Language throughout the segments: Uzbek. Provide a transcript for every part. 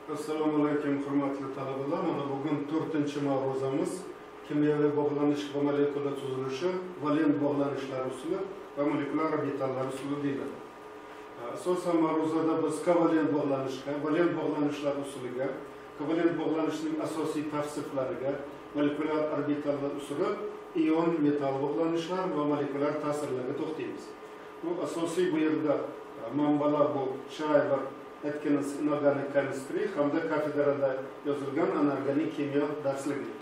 Assalomu alaykum hurmatli talabalar. Mana bugun 4-ma'ruzamiz kimyoviy bog'lanish va molekula tuzilishi, valent bog'lanishlar usuli va molekular orbitallar usuli deyiladi. Asosan ma'ruzada biz kovalent bog'lanishga, valent bog'lanishlar usuliga, kovalent bog'lanishning asosiy tavsiflariga, molekular orbitallar usuli, ion metal bog'lanishlar va molekular ta'sirlarga to'xtaymiz. Bu asosiy bu yerda manbalar bu Shriver Atkins inorganik chemistry hamda kafedrada yozilgan anorganik kimyo darsligi.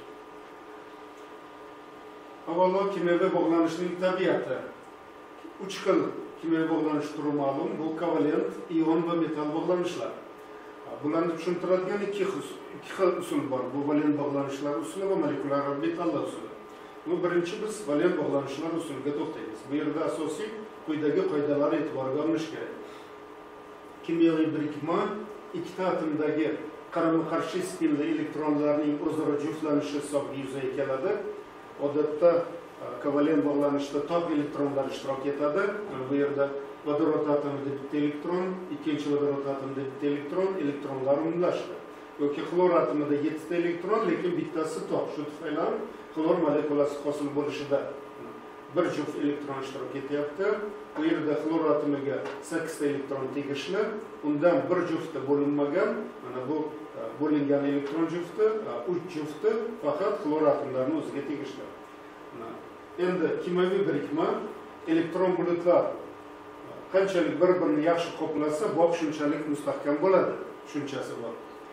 Avvalo kimyoviy bog'lanishning tabiati. 3 xil kimyoviy bog'lanish turi ma'lum. Bu kovalent, ion va metal bog'lanishlar. Bularni tushuntiradigan ikki xil usul bor. Bu valent bog'lanishlar usuli va molekular orbitallar usuli. Birinchi biz valent bog'lanishlar usuliga to'xtaymiz. Bu yerda asosiy quyidagi qoidalar e'tiborga olinishi kerak. Kimyoviy birikma ikkita atomdagi qarama-qarshi spinli elektronlarning o'zaro juftlanishi hisobiga yuzaga keladi. Odatda kovalent bog'lanishda tok elektronlar ishtirok etadi. Bu yerda vodorod atomida bitta elektron, ikkinchi vodorod atomida bitta elektron, elektronlar umumlashadi. Yoki xlor atomida 7 ta elektron, lekin bittasi tok. Shu tufayli xlor molekulasi hosil bo'lishida bir juft elektron ishtirok etyapti. Bu yerda xlor atomiga 8 ta elektron tegishli, undan bir jufti bo'linmagan, mana bu bo'lingan elektron jufti, 3 jufti faqat xlor atomlarining o'ziga tegishli. Endi kimyoviy birikma elektron bulutlar qanchalik bir-birini yaxshi qoplasa, bog' shunchalik mustahkam bo'ladi, tushunchasi bor.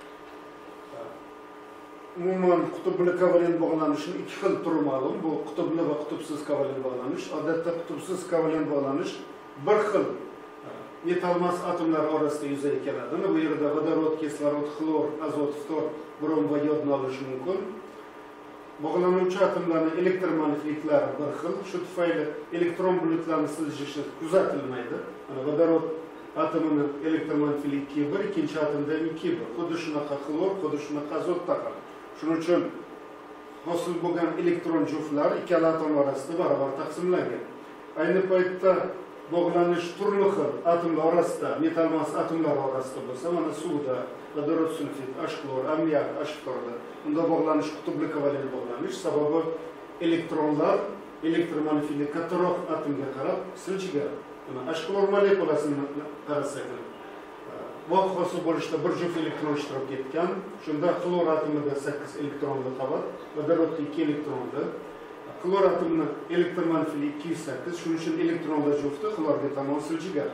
Umuman qutbli kovalent bog'lanishning ikki xil turi ma'lum. Bu qutbli va qutbsiz kovalent bog'lanish. Odatda qutbsiz kovalent bog'lanish bir xil metalmas atomlar orasida yuzaga keladi. Bu yerda vodorod, kislorod, xlor, azot, ftor, brom va yodni olish mumkin. Bog'lanuvchi atomlarning elektromagnitliklari bir xil. Shu tufayli elektron bulutlarning siljishi kuzatilmaydi. Vodorod atomining elektromagnitlikligi 1, ikkinchi atomda 2. Xuddi shunaqa xlor, xuddi shunaqa azotda ham. Shuning uchun hosil bo'lgan elektron juftlar ikkala atom orasida barobar taqsimlangan. Ayni paytda bog'lanish turli xil atomlar orasida, metalmas atomlar orasida bo'lsa, mana suvda, vodorod sulfid, H-klor, ammiak, H-ftorda unda bog'lanish qutbli kovalent bog'lanish, sababi elektronlar elektromagnitlik kattaroq atomga qarab siljigan. H-klor molekulasini qarasak, bog' hosil bo'lishda bir juft elektron ishtirok etgan. Shunda xlor atomida 8 elektronli qavat, vodorodda 2 elektronli. Xlor atomining elektromagnitlikligi 208, shuning uchun elektronlar jufti xlorga tomon siljigan.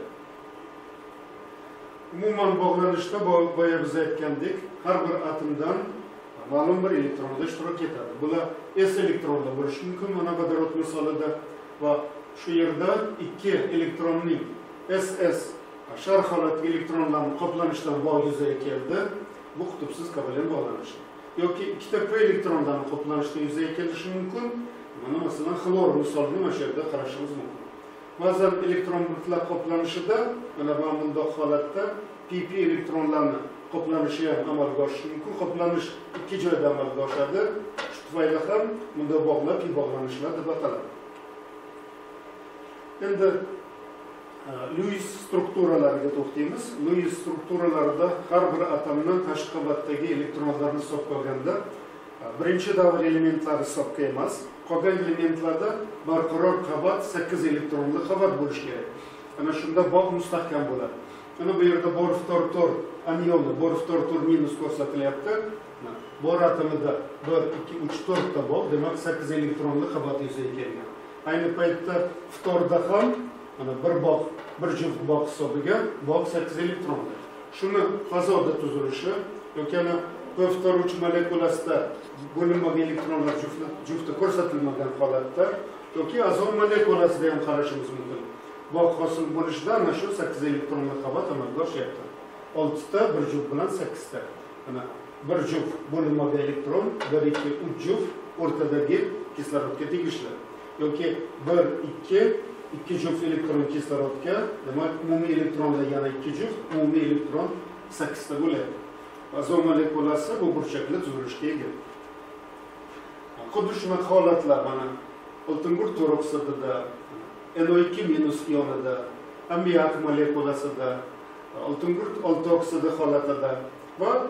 Umuman bog'lanishda boya biz aytgandek, har bir atomdan ma'lum bir elektronda ishtirok etadi. Bular s elektronlar bo'lishi mumkin. Mana vodorod misolida va shu yerda 2 elektronning ss shar holatdagi elektronlarning qoplanishidan bog' yuzaga keldi. Bu qutbsiz kovalent bog'lanish. Yoki ikkita p elektronlarning qoplanishidan yuzaga kelishi mumkin. Mana masalan xlor misolini mana shu yerda qarashimiz mumkin. Ba'zan elektron bulutlar qoplanishida mana bunday holatda pp elektronlarning qoplanishi ham amalga oshishi mumkin. Qoplanish ikki joyda amalga oshadi. Shu tufayli ham bunday bog'lar pi bog'lanishlar deb ataladi. Endi Lewis strukturalariga to'xtaymiz. Lewis strukturalarida har bir atomning tashqi qavatdagi elektronlarni hisobga olganda birinchi davr elementlari hisobga emas, qolgan elementlarda barqaror qavat 8 elektronli qavat bo'lishi kerak. Ana shunda bog' mustahkam bo'ladi. Mana bu yerda bor ftor anionni, bor ftor minus ko'rsatilyapti. Bor atomida 1, 2, 3, 4 ta bog', demak 8 elektronli qavat yuzaga kelgan. Ayni paytda ftorda ham mana bir juft bog' hisobiga bog' 8 elektronli. Shuni fazoda tuzilishi yoki ana ftor 3 molekulasida bo'linmagan elektronlar jufti ko'rsatilmagan holatda yoki azot molekulasida ham qarashimiz mumkin. Bog' hosil bo'lishida ana shu 8 elektronli qavat amalga oshyapti. 6 ta bir juft bilan 8 ta. Mana bir juft bo'linmagan elektron, 1, 2, 3 juft o'rtadagi kislorodga tegishli. Yoki 1, 2 juft elektron kislorodga, demak umumiy elektronlar yana 2 juft, umumiy elektron 8 ta bo'ladi. Azot molekulasi bu burchakli tuzilishga ega. Xuddi shunaqa holatlar mana oltingurt to'roksidida, NO2- ionida, ammiak molekulasida, oltingurt 6 oksidi holatida va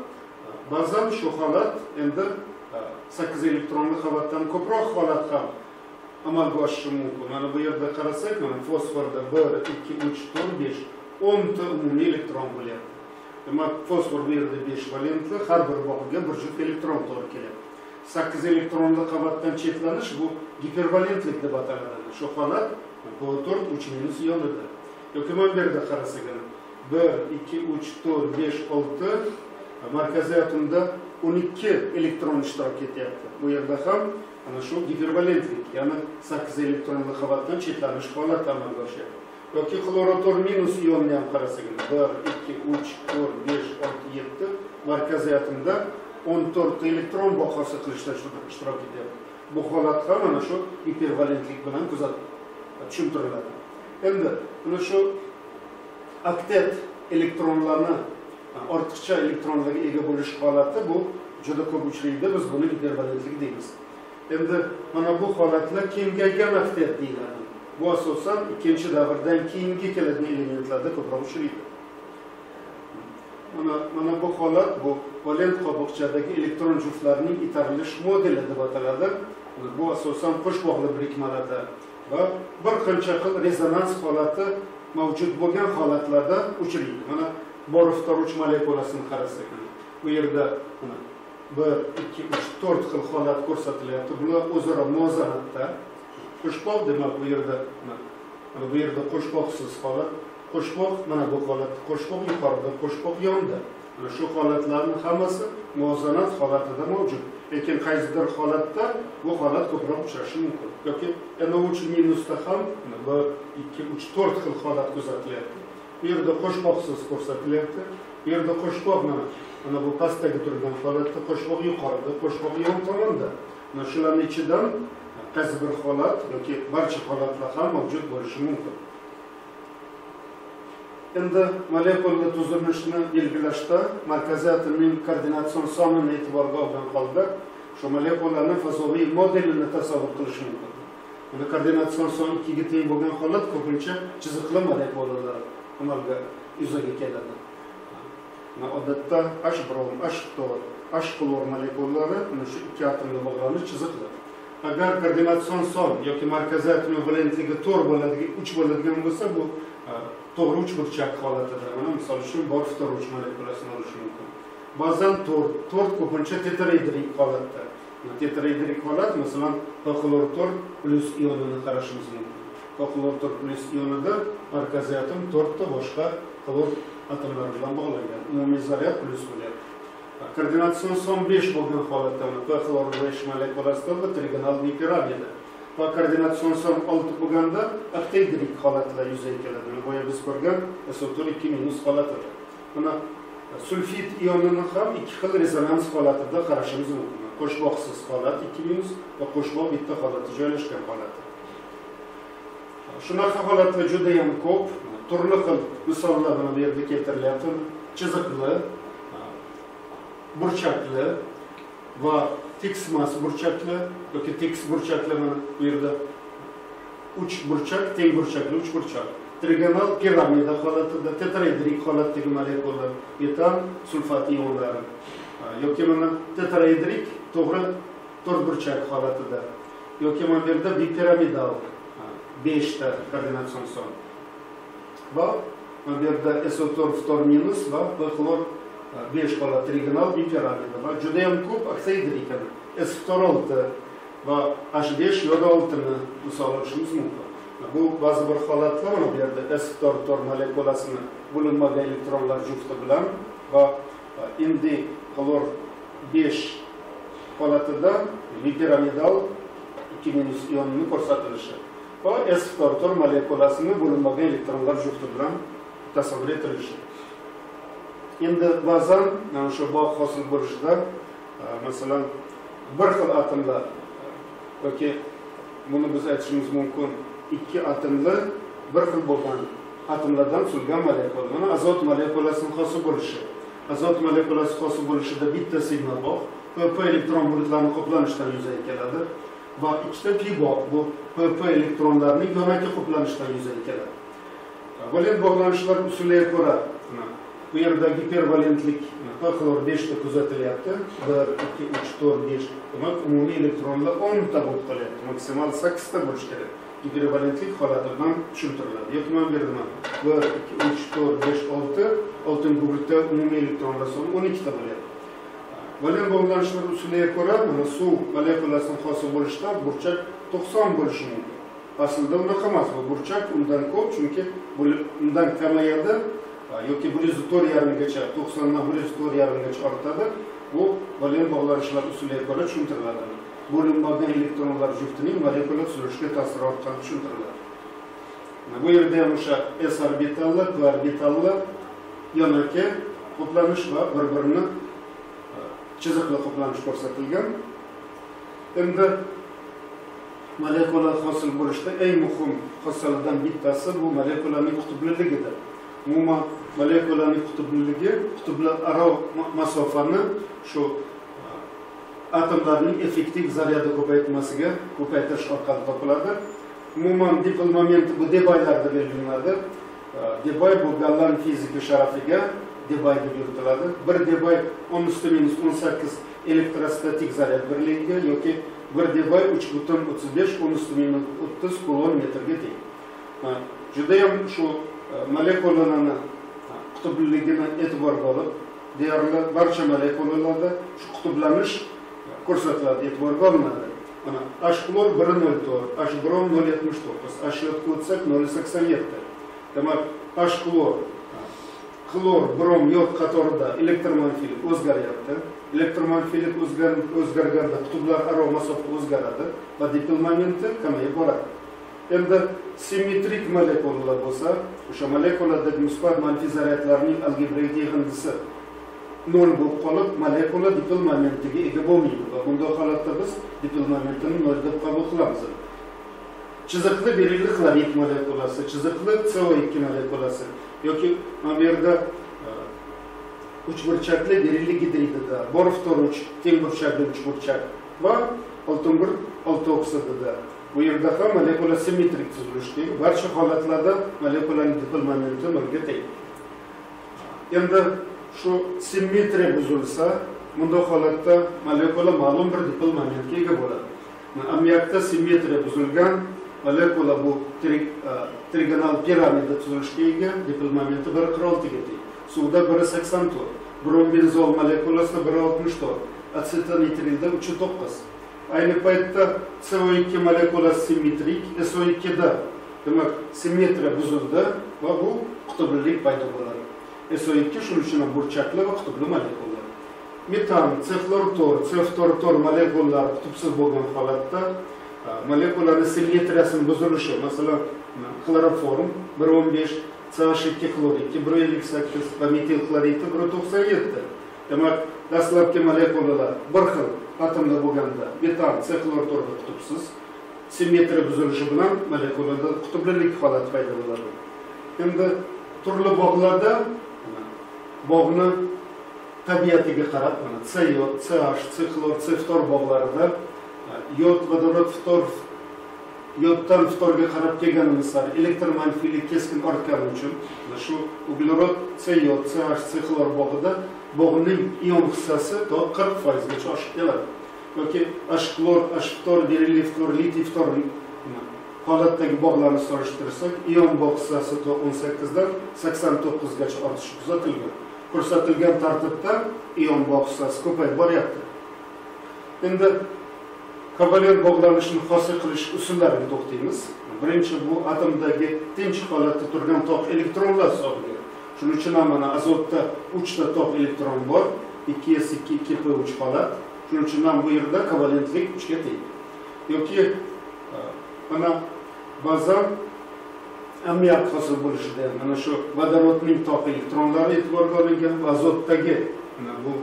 Ba'zan shu holat endi 8 elektronli qavatdan ko'proq holat ham amalga oshishi mumkin. Mana bu yerda qarasak, mana fosforda 1, 2, 3, 4, 5, 10 ta umumiy elektron bo'lyapti. Demak, fosfor bu yerda 5 valentli, har bir bog'iga bir juft elektron to'g'ri kelyapti. 8 elektronli qavatdan chetlanish bu gipervalentlik deb ataladi. Shu holat bu 4 3- ionida. Yoki mana bu yerda qarasak, 1, 2, 3, 4, 5, 6 markaziy atomda 12 elektron ishtirok etyapti. Bu yerda ham ana shu gipervalentlik, ya'ni 8 elektronli qavatdan chetlanish holati amalga oshyapti. Yoki xlorotor minus ionni ham qarasak, 1, 2, 3, 4, 5, 6, 7 markaziy atomda 14 elektron bog' hosil qilishda ishtirok etyapti. Bu holat ham ana shu gipervalentlik bilan tushuntiriladi. Endi mana shu oktet elektronlarni ortiqcha elektronlarga ega bo'lish holati bu juda ko'p uchraydi. Biz buni gipervalentlik deymiz. Endi mana bu holatlar kengaygan oktet deyiladi. Bu asosan ikkinchi davrdan keyingi keladigan elementlarda ko'proq uchraydi. Mana bu holat bu valent qobiqchadagi elektron juftlarining itarilish modeli deb ataladi. Bu asosan qo'sh bog'li birikmalarda va bir qancha xil rezonans holati mavjud bo'lgan holatlarda uchraydi. Mana boriftor-uch molekulasini qarasak, bu yerda 1, 2, 3, 4 xil holat ko'rsatilyapti. Bular o'zaro muvozanatda. Qo'shboq demak bu yerda qo'shboqsiz holat, qo'shboq mana bu holat, qo'shboq yuqorida, qo'shboq yonda. Mana shu holatlarning hammasi muvozanat holatida mavjud. Lekin qaysidir holatda bu holat ko'proq uchrashi mumkin. Yoki NO3- ham 1, 2, 3, 4 xil holat kuzatilyapti. Bu yerda qo'shboqsiz ko'rsatilyapti. Bu yerda qo'shboq mana bu pastdagi turgan holatda qo'shboq yuqorida, qo'shboq yon tomonda. Mana shularning ichidan qaysi bir holat yoki barcha holatlar ham mavjud bo'lishi mumkin. Endi molekula tuzilishini belgilashda markaziy atomning koordinatsion sonini e'tiborga olgan holda shu molekulaning fazoviy modelini tasavvur qilish mumkin. Bunda koordinatsion son 2 ga teng bo'lgan holat ko'pincha chiziqli molekulalar amalga yuzaga keladi. Odatda H brom, H ftor, H klor molekulari shu ikki atomga bog'lanib chiziqli. Agar koordinatsion son yoki markaziy atomning valentligi 4 bo'ladigan, 3 bo'ladigan bo'lsa, bu to'g'ri uchburchak holatida. Mana misol uchun boriftor-uch molekulasini olish mumkin. Ba'zan 4 ko'pincha tetraedrik holatda. Tetraedrik holat, masalan, chlor-4 plus ionini qarashimiz mumkin. Chlor-4 plus ionida markaziy atom 4 ta boshqa chlor atomlar bilan bog'langan. Umumiy zaryad plus bo'lyapti. Koordinatsion son 5 bo'lgan holatda chlor-5 molekulasida trigonal piramida. Va koordinatsion son 6 bo'lganda oktaedrik holatlar yuzaga keladi. Boya biz ko'rgan SO2- holatida. Mana sulfid ionini ham ikki xil rezonans holatida qarashimiz mumkin. Qo'shboqsiz holat 2- va qo'shboq bitta holatda joylashgan holat. Shunaqa holatlar juda ham ko'p. Turli xil misollar bilan bu yerda keltirilyapti. Chiziqli, burchakli va teksmas burchakli yoki teks burchakli mana bu yerda 3 burchak, teng burchakli 3 burchak. Trigonal piramida holatida tetraedrik holatdagi molekulalar, metan, sulfat ionlari. Yoki mana tetraedrik to'g'ri 4 burchak holatida. Yoki mana bu yerda bipiramidal 5 ta koordinatsion son. Va mana bu yerda SO4 ftor minus va chlor 5 holat trigonal bipiramida va juda ham ko'p oktaedrik S-ftor 6 va H5 yoda 6 ni misol olishimiz mumkin. Bu ba'zi bir holatlar mana bu yerda S-ftor molekulasini bo'linmagan elektronlar jufti bilan va indi chlor 5 holatida bipiramidal 2- ionini ko'rsatilishi va S-ftor molekulasini bo'linmagan elektronlar jufti bilan tasavvur etilishi. Endi ba'zan mana shu bog' hosil bo'lishida masalan bir xil atomlar yoki buni biz aytishimiz mumkin ikki atomli bir xil bo'lgan atomlardan tuzilgan molekula. Mana azot molekulasining hosil bo'lishi. Azot molekulasi hosil bo'lishida bitta signal bog' PP elektron bulutlarning qo'planishidan yuzaga keladi va ikkita pi bog' bu PP elektronlarning yonaki qo'planishidan yuzaga keladi. Valent bog'lanishlar usuliga ko'ra bu yerda gipervalentlik xlor 5 ta kuzatilyapti. 1 2 3 4 5. Demak, umumiy elektronlar 10 ta bo'lib qolyapti. Maksimal 8 ta bo'lishi kerak. Gipervalentlik holatidan tushuntiriladi. Yoki men berdim. 1 2 3 4 5 6 6-guruhda umumiy elektronlar soni 12 ta bo'lyapti. Valent bog'lanishlar usuliga ko'ra, mana suv molekulasining hosil bo'lishidan burchak 90 bo'lishi mumkin. Aslida unaqa emas, bu burchak undan ko'p, chunki undan kamayadi yoki 104,5gacha 90 dan 104,5gacha ortadi. Bu valent bog'lanishlar usuliga ko'ra tushuntiriladi. Bo'linmagan elektronlar juftining molekula tuzilishiga ta'siri orqali tushuntiriladi. Bu yerda ham o'sha s orbitallar, p orbitallar yonaki qo'planish va bir-birini chiziqli qo'planish ko'rsatilgan. Endi molekula hosil bo'lishda eng muhim xossalaridan bittasi bu molekulaning qutubliligidir. Umuman molekulaning qutubliligi qutblararo masofani shu atomlarning effektiv zaryadi ko'paytirish orqali topiladi. Umuman dipol momenti bu debaylarda belgilanadi. Debay bu Gallan fizika sharafiga debay deb yuritiladi. Bir debay 10⁻18 elektrostatik zaryad birligiga yoki bir debay 3,35 10⁻30 kulon metrga teng. Juda ham shu molekulalarning qutbligini e'tiborga olib, deyarli barcha molekulalarda shu qutublanish ko'rsatiladi, e'tiborga olinadi. Mana H-klor 1,04, H-brom 0,79, H-yodga o'tsak 0,87. Demak, H-klor, klor, brom, yod qatorida elektromanfilik o'zgaryapti. Elektromanfilik o'zgarganda qutblararo masofa o'zgaradi va dipol momenti kamayib boradi. Endi simmetrik molekulalar bo'lsa, o'sha molekuladagi musbat manfiy zaryadlarning algebrik yig'indisi 0 bo'lib qolib, molekula dipol momentiga ega bo'lmaydi va bunday holatda biz dipol momentini 0 deb qabul qilamiz. Chiziqli berilli xlorid molekulasi, chiziqli CO2 molekulasi yoki mana bu yerda uchburchakli berilli gidridida, bor-ftor teng burchakli uchburchak va oltin bir olti oksidida. Bu yerda ham molekula simmetrik tuzilishda, barcha holatlarda molekulaning dipol momenti 0 ga teng. Endi shu simmetriya buzilsa, bunday holatda molekula ma'lum bir dipol momentga ega bo'ladi. Ammiakda simmetriya buzilgan molekula bu trigonal piramida tuzilishga ega, dipol momenti 1,46 ga teng. Suvda 1,84, brombenzol molekulasida 1,64, asetonitrilda 3,9. Ayni paytda CO2 molekulasi simmetrik, SO2 da demak simmetriya buzildi va bu qutublilik paydo bo'ladi. SO2 shuning uchun burchakli va qutbli molekulalar. Metan, C-fluor molekulalar qutbsiz bo'lgan holatda molekulaning simmetriyasining buzilishi, masalan, xloroform 1,15, CH2 xlorid 1,58 va metil xlorid 1,97. Demak, dastlabki molekulalar bir xil atomda bo'lganda, metan, C-fluor qutbsiz, simmetriya buzilishi bilan molekulada qutublilik holati paydo bo'ladi. Endi turli bog'larda bog'ni tabiatiga qarab, mana C yod, CH, C-xlor, C-ftor bog'larida yod, vodorod, ftor, yoddan ftorga qarab kelganimiz sari elektromanfiylik keskin ortgani uchun shu uglerod, C yod, CH, C-xlor bog'ida bog'ning ion hissasi to 40% gacha oshib keladi. Yoki H-klor, H-ftor, berillli ftor, litiy ftor holatdagi bog'larni solishtirsak, ion bog' hissasi to 18 dan 89 gacha ortishi kuzatilgan. Ko'rsatilgan tartibda ion bog' hissasi ko'payib boryapti. Endi kovalent bog'lanishni hosil qilish usullariga to'xtaymiz. Birinchi bu atomdagi tinch holatda turgan tok elektronlar hisobiga. Shuning uchun ham mana azotda 3 ta tok elektron bor, 2s2 2p3 holat. Shuning uchun ham bu yerda kovalentlik 3 ga teng. Yoki mana ba'zan ammiak hosil bo'lishida mana shu vodorodning tok elektronlari e'tiborga olingan, azotdagi mana bu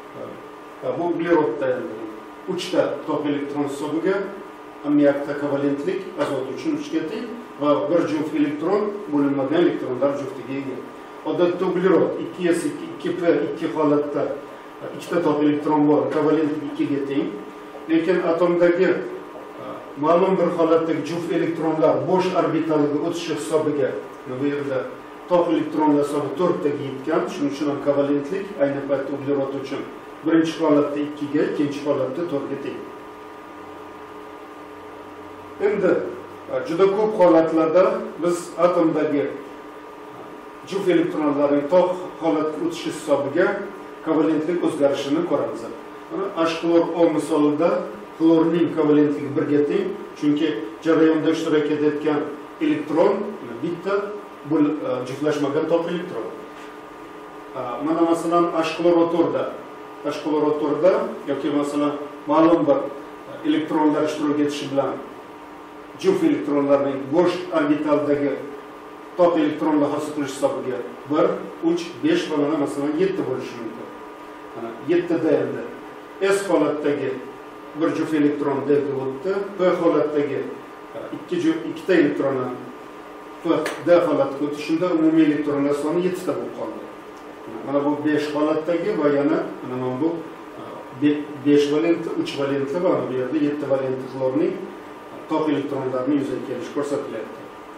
uglerodda 3 ta tok elektron hisobiga ammiakda kovalentlik azot uchun 3 ga teng va bir juft elektron bo'linmagan elektronlar juftiga ega. Odatda uglerod 2s2 2p2 holatda 2 ta tok elektron bor, kovalentlik 2 ga teng. Lekin atomdagi ma'lum bir holatdagi juft elektronlar bo'sh orbitalga o'tishi hisobiga bu yerda tok elektronlar soni 4 taga yetgan. Shuning uchun ham kovalentlik ayni paytda uglerod uchun birinchi holatda 2 ga, ikkinchi holatda 4 ga teng. Endi juda ko'p holatlarda biz atomdagi juft elektronlarning tok holatga o'tishi hisobiga kovalentlik o'zgarishini ko'ramiz. Mana H-klor O misolida klorning kovalentligi 1 ga teng, chunki jarayonda ishtirok etayotgan elektron bitta bu juftlashmagan tok elektron. Mana masalan H-klorotorda yoki masalan ma'lum bir elektronlar ishtirok etishi bilan juft elektronlarning bo'sh orbitaldagi tok elektronlar hosil qilish hisobiga 1, 3, 5 va mana masalan 7 bo'lishi mumkin. Mana 7 da endi S holatdagi bir juft elektron D ga o'tdi, P holatdagi ikkita elektron D holatga o'tdi. Shunda umumiy elektronlar soni 7 ta bo'lib qoldi. Mana bu 5 holatdagi va yana mana bu 5 valentli, 3 valentli va bu yerda 7 valentli klorning tok elektronlarining yuzaga kelishi ko'rsatilyapti.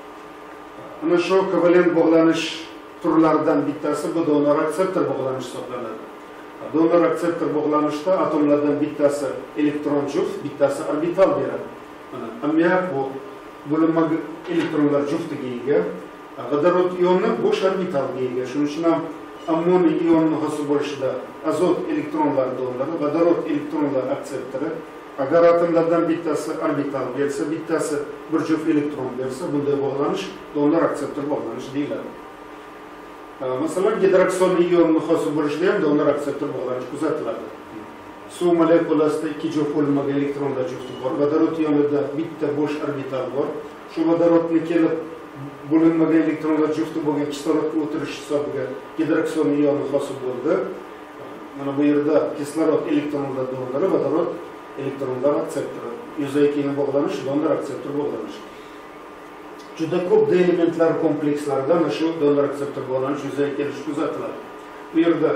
Ana shu kovalent bog'lanish turlaridan bittasi bu donor akseptor bog'lanishi hisoblanadi. Donor akseptor bog'lanishda atomlardan bittasi elektron juft, bittasi orbital beradi. Mana ammiak bu bo'linma elektronlar juftiga ega, vodorod ioni bo'sh orbitalga ega. Shuning uchun ham ammoniy ionining hosil bo'lishida azot elektronlar donori, vodorod elektronlar akseptori. Agar atomlardan bittasi orbital bersa, bittasi bir juft elektron bersa, bunday bog'lanish donor akseptor bog'lanishi deyiladi. Masalan, gidroksil ionning hosil bo'lishida ham donor akseptor bog'lanishi kuzatiladi. Suv molekulasida 2 juft bo'linmaga elektronlar jufti bor. Vodorod ionida bitta bo'sh orbital bor. Shu vodorodni kelib bo'linmaga elektronlar jufti bo'lgan kislorodga o'tirish hisobiga gidroksil ioni hosil bo'ldi. Mana bu yerda kislorod elektronlar donori, vodorod elektronlar akseptori. Yuzaga kelgan bog'lanish donor akseptor bog'lanishi. Juda ko'p D elementlar komplekslarida mana shu donor akseptor bog'lanish yuzaga kelishi kuzatiladi. Bu yerda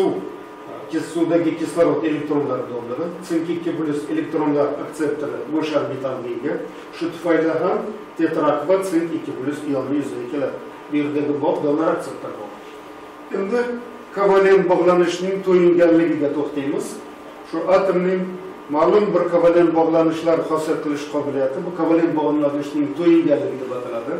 suvdagi kislorod elektronlar donori, C2+ elektronlar akseptori bo'sh orbitalga ega. Shu tufayli ham tetrak va C2+ ioni yuzaga keladi. Bu yerdagi bog' donor akseptor bog'. Endi kovalent bog'lanishning to'yinganligiga to'xtaymiz. Shu atomning ma'lum bir kovalent bog'lanishlar hosil qilish qobiliyati bu kovalent bog'lanishning to'yinganligi deb ataladi.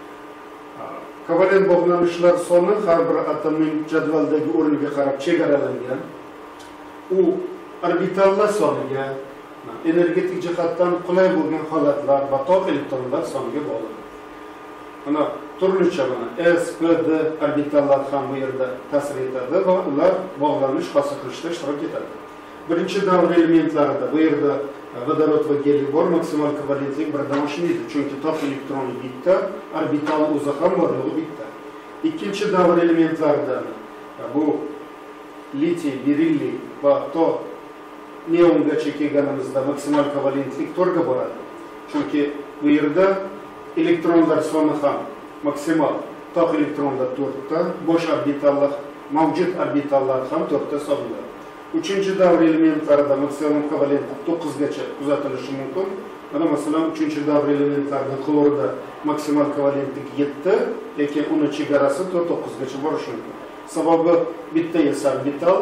Kovalent bog'lanishlar soni har bir atomning jadvaldagi o'rniga qarab chegaralangan. U orbitallar soniga, energetik jihatdan qulay bo'lgan holatlar va tok elektronlar soniga bog'liq. Mana turlicha mana S, P, D orbitallar ham bu yerda ta'sir etadi va ular bog'lanish hosil qilishda ishtirok etadi. Birinchi davr elementlarida bu yerda vodorod va geliy bor, maksimal kovalentlik birdan oshmaydi, chunki tok elektroni bitta, orbital o'zi ham borligi bitta. Ikkinchi davr elementlarida bu litiy, berilliy va to neongacha kelganimizda maksimal kovalentlik 4 ga boradi. Chunki bu yerda elektronlar soni ham maksimal, tok elektronlar 4 ta, bo'sh orbitallar, mavjud orbitallar ham 4 ta hisoblanadi. Uchinchi davr elementlarida maksimum kovalentlik 9 gacha kuzatilishi mumkin. Mana masalan, uchinchi davr elementlarida klorda maksimal kovalentlik 7, lekin uni chegarasi 9 gacha borishi mumkin. Sababi bitta esa orbital,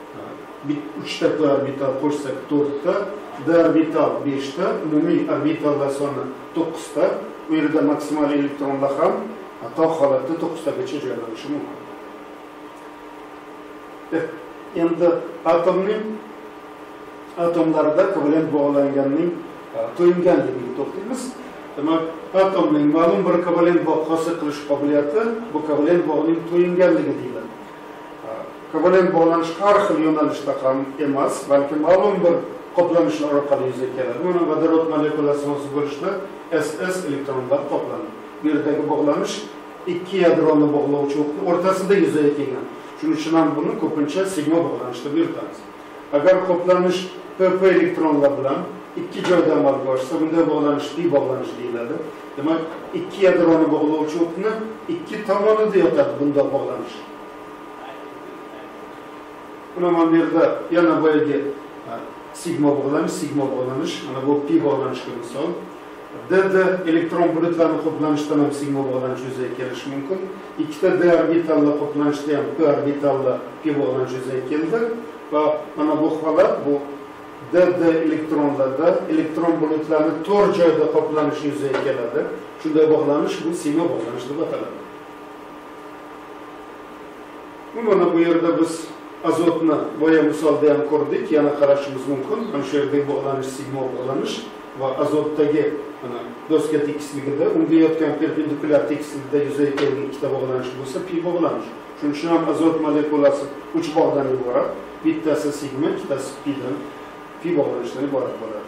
3 ta P orbital qo'shsak 4 ta, D orbital 5 ta, umumiy orbitallar soni 9 ta. Bu yerda maksimal elektronlar ham tok holatda 9 tagacha joylanishi mumkin. Endi atomlarda kovalent bog'langanning to'yinganligiga to'xtaymiz. Demak, atomning ma'lum bir kovalent bog' hosil qilish qobiliyati bu kovalent bog'ning to'yinganligi deyiladi. Kovalent bog'lanish har xil yo'nalishda ham emas, balki ma'lum bir qoplanishlar orqali yuzaga keladi. Mana vodorod molekulasi hosil bo'lishda SS elektronlar qoplanadi. Bu yerdagi bog'lanish ikki yadroni bog'lovchi o'qning o'rtasida yuzaga kelgan. Shuning uchun ham buni ko'pincha sigma bog'lanish deb yuritamiz. Agar qoplanish PP elektronlar bilan ikki joyda amalga oshsa, bunday bog'lanish pi bog'lanish deyiladi. Demak, ikki yadroni bog'lovchi o'qni ikki tomonida yotadi bunday bog'lanish. Buni mana bu yerda yana boyagi sigma bog'lanish, mana bu pi bog'lanishga misol. D elektron bulutlarning qo'planishidan ham sigma bog'lanish yuzaga kelishi mumkin. Ikkita D orbitallar qo'planishda ham P orbitallar P bog'lanish yuzaga keldi va mana bu holat bu D elektronlarda elektron bulutlarning to'rt joyda qo'planishi yuzaga keladi. Shunday bog'lanish bu sigma bog'lanish deb ataladi. Mana bu yerda biz azotni boya misolda ham ko'rdik, yana qarashimiz mumkin. Mana shu yerda bog'lanish sigma bog'lanish va azotdagi mana doska tekisligida unga yotgan perpendikulyar tekislikda yuzaga kelgan ikkita bog'lanish bo'lsa pi bog'lanish. Shuning uchun ham azot molekulasi 3 bog'dan iborat. Bittasi sigma, ikkitasi pidan pi bog'lanishdan iborat bo'ladi.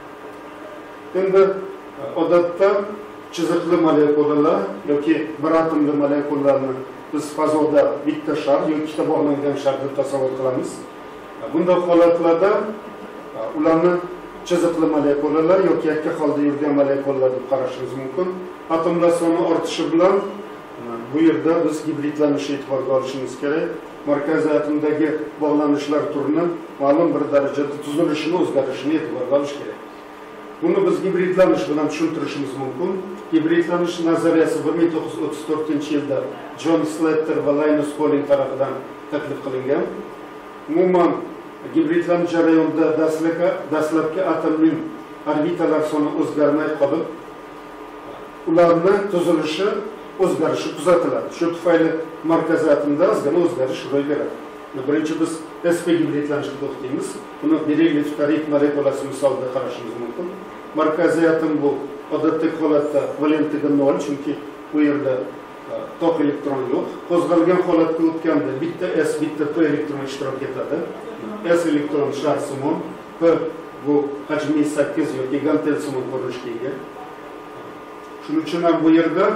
Endi odatda chiziqli molekulalar yoki bir atomli molekulalarni biz fazoda bitta shar yoki ikkita bog'langan shar deb tasavvur qilamiz. Bunday holatlarda ularni chiziqli molekulalar yoki yakka holda yurgan molekulalar deb qarashimiz mumkin. Atomlar soni ortishi bilan bu yerda biz gibridlanishni e'tiborga olishimiz kerak. Markaziy atomdagi bog'lanishlar turini ma'lum bir darajada tuzilishini o'zgarishini e'tiborga olish kerak. Buni biz gibridlanish bilan tushuntirishimiz mumkin. Gibridlanish nazariyasi 1934-yilda John Slater va Linus Pauling tomonidan taklif qilingan. Umuman gibridlanish jarayonida dastlabki atomning orbitalar soni o'zgarmay qolib, ularning tuzilishi o'zgarishi kuzatiladi. Shu tufayli markaziy atomda ozgina o'zgarish ro'y beradi. Birinchi biz sp gibridlanishni to'xtaymiz. Buni berilliyli ftarit molekulasi misolida qarashimiz mumkin. Markaziy atom bu odatdagi holatda valentligi 0, chunki bu yerda tok elektron yo'q. Qo'zg'algan holatga o'tganda bitta s, bitta p elektron ishtirok etadi. S elektron shar-simon, P bu hajmi 8 yoki gantel-simon ko'rinishga ega. Shuning uchun ham bu yerda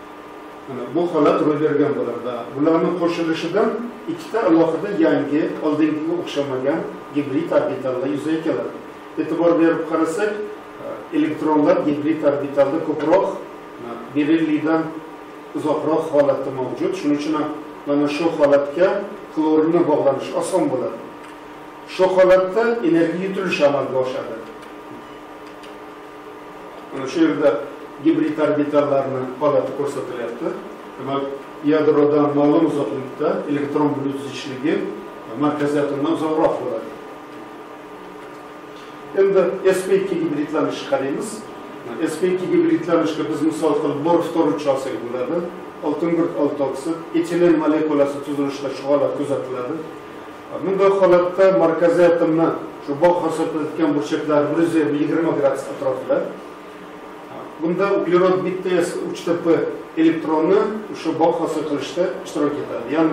bu holat ro'y bergan bo'ladi. Bularning qo'shilishidan ikkita alohida yangi, oldingiga o'xshamagan gibrid orbitallar yuzaga keladi. E'tibor berib qarasak, elektronlar gibrid orbitalda ko'proq berilliydan uzoqroq holatda mavjud. Shuning uchun ham mana shu holatga xlorinni bog'lanish oson bo'ladi. Shu holatda energiya yutilishi amalga oshadi. Mana shu yerda gibrid orbitallarning holati ko'rsatilyapti. Demak, yadrodan ma'lum uzoqlikda elektron bulut zichligi markaziy atomdan uzoqroq bo'ladi. Endi sp2 gibridlanishni qaraymiz. sp2 gibridlanishga biz misol qilib bor ftoruvchi olsak bo'ladi. Oltin bir olti oksid, etilen molekulasi tuzilishida shu holat kuzatiladi. Bunday holatda markaziy atomni shu bog' hosil qilayotgan burchaklar 120 gradus atrofida. Bunda uglerod bitta s 3 p elektronni shu bog' hosil qilishda ishtirok etadi. Ya'ni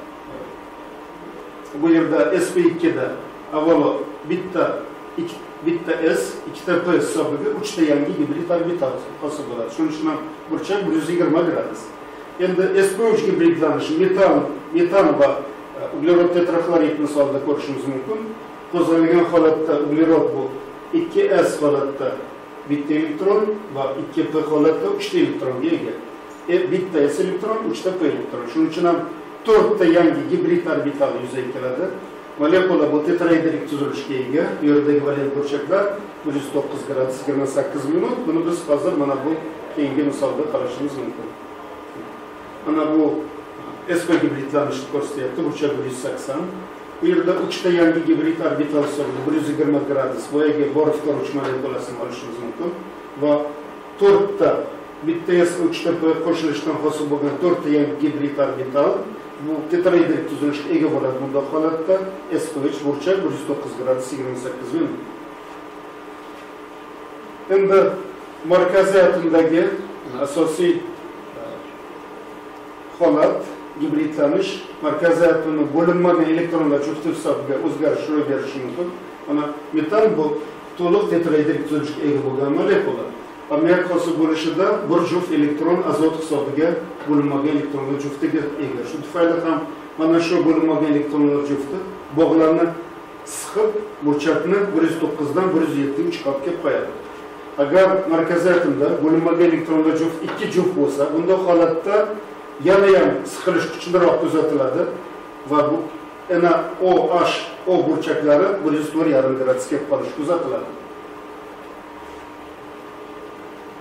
bu yerda sp2 da avvalo bitta s, ikkita p hisobiga 3 ta yangi gibrid orbital hosil bo'ladi. Shuning uchun ham burchak 120 gradus. Endi sp3 gibridlanishi metan va uglerod tetrahlorid misolida ko'rishimiz mumkin. Qo'zg'algan holatda uglerod bu 2s holatda bitta elektron va 2p holatda 3 ta elektronga ega. Bitta s elektron, 3 ta p elektron. Shuning uchun ham 4 ta yangi gibrid orbital yuzaga keladi. Molekula bu tetraederik tuzilishga ega. Bu yerdagi valent burchaklar 109 gradus 28 minut. Buni biz hozir mana bu keyingi misolda qarashimiz mumkin. Mana bu sp gibridlanishni ko'rsatyapti. Burchak 180. Bu yerda 3 ta yangi gibrid orbital hisobida 120 gradus boyaga bor ftoruvchi molekulasini olishimiz mumkin va 4 ta bitta s 3 ta p qo'shilishdan hosil bo'lgan 4 ta yangi gibrid orbital bu tetraederik tuzilishga ega bo'ladi. Bunda holatda sp3 burchak 109 gradus 28 minut. Endi markaziy atomdagi asosiy holat gibridlanish markaziy atomning bo'linmagan elektronlar jufti hisobiga o'zgarish ro'y berishi mumkin. Mana metan bu to'liq tetraederik tuzilishga ega bo'lgan molekula. Ammiak hosil bo'lishida bir juft elektron azot hisobiga bo'linmagan elektronlar juftiga ega. Shu tufayli ham mana shu bo'linmagan elektronlar jufti bog'larni siqib burchakni 109 dan 107 ga chiqarib kelib qo'yadi. Agar markaziy atomda bo'linmagan elektronlar juft 2 juft bo'lsa, bunda holatda yana ham siqilish kuchliroq kuzatiladi va bu O burchaklari 104,5 gradusga kelib qolishi kuzatiladi.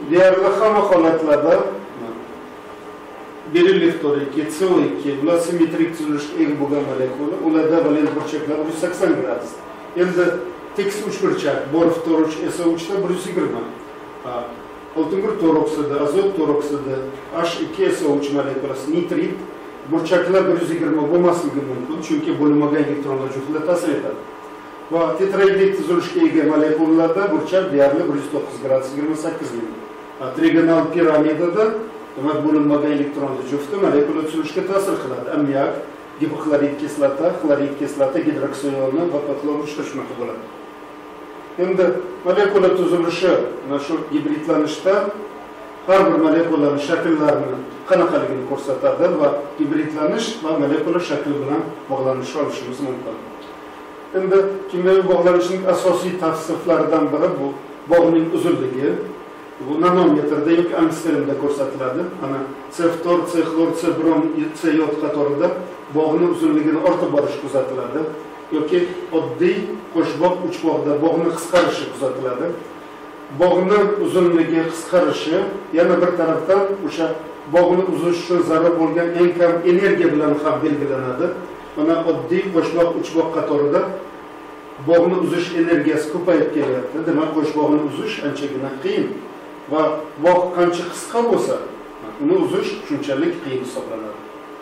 deyarli hamma holatlarda berilliktor 2, CO2, bular simmetrik tuzilishga ega bo'lgan molekula, ularda valent burchaklar 180 gradus. Endi tekis uchburchak, bor fitoruch SO3 da 120. Oltin tor oksidi, azot tor oksidi, H2SO3 molekulasi, nitrit burchaklar 120 bo'lmasligi mumkin, chunki bo'linmagan elektronlar juftida ta'sir etadi. Va tetraedrik tuzilishga ega molekulalarda burchak deyarli 109 gradus 28 ming. Trigonal piramidada demak bo'linmagan elektronlar jufti molekula tuzilishiga ta'sir qiladi. Ammiak, gipoklorid kislota, gidroksiyolni va klor shunaqa bo'ladi. Endi molekula tuzilishi mana shu gibridlanishda har bir molekulaning shakllarini qanaqaligini ko'rsatadi va gibridlanish va molekula shakli bilan bog'lanish olishimiz mumkin. Endi kimyoviy bog'lanishning asosiy tavsiflaridan biri bu bog'ning uzunligi. Bu nanometrda yoki angstremda ko'rsatiladi. Mana C-ftor, C-xlor, C-brom, C-yod qatorida bog'ning uzunligini ortib borishi kuzatiladi. Yoki oddiy qo'shbog' uchbog'da bog'ning qisqarishi kuzatiladi. Bog'ning uzunligi qisqarishi yana bir tarafdan o'sha bog'ni uzish uchun zarur bo'lgan eng kam energiya bilan ham belgilanadi. Mana oddiy qo'shbog' uchbog' qatorida bog'ni uzish energiyasi ko'payib kelyapti. Demak, qo'shbog'ni uzish anchagina qiyin va bog' qancha qisqa bo'lsa, uni uzish shunchalik qiyin hisoblanadi.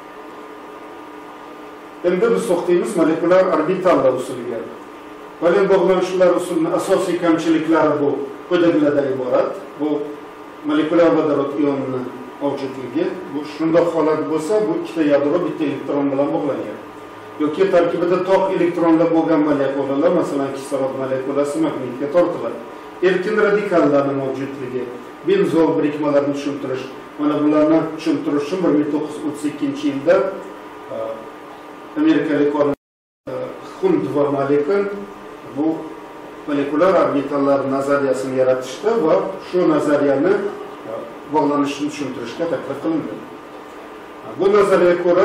Endi biz to'xtaymiz molekulyar orbitallar usuliga. Valent bog'lanishlar usulining asosiy kamchiliklari bu quyidagilardan iborat. Bu molekulyar vodorod ionining mavjudligi. Bu shunday holat bo'lsa, bu ikkita yadro bitta elektron bilan bog'langan. Yoki tarkibida toq elektronlar bo'lgan molekulalar, masalan, kislorod molekulasi magnitga tortiladi. Erkin radikallarning mavjudligi, benzol birikmalarini tushuntirish. Mana bularni tushuntirish uchun 1932-yilda amerikalik olim Hunt va Malikan bu molekulyar orbitallar nazariyasini yaratishdi va shu nazariyani bog'lanishni tushuntirishga taklif qilindi. Bu nazariyaga ko'ra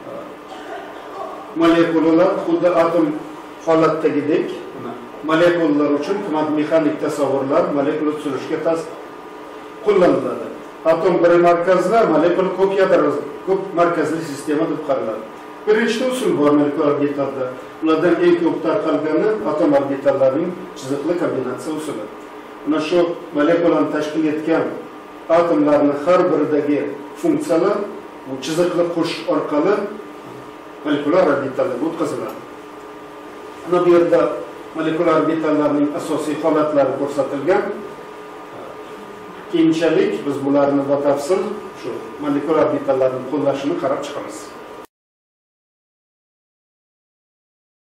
molekulalar xuddi atom holatdagidek molekulalar uchun kvant mexanik tasavvurlar molekula tuzilishga qo'llaniladi. Atom bir markazlar, molekula ko'p markazli sistema deb qaraladi. Bir nechta usul bor molekulyar orbitalda. Ulardan eng ko'p tarqalgani atom orbitallarining chiziqli kombinatsiya usuli. Mana shu molekulani tashkil etgan atomlarning har biridagi funksiyalar bu chiziqli qo'shiq orqali molekulyar orbitallarga o'tkaziladi. Mana bu yerda molekulyar orbitallarning asosiy holatlari ko'rsatilgan. Keyinchalik biz bularni batafsil shu molekulyar orbitallarning qo'llashini qarab chiqamiz.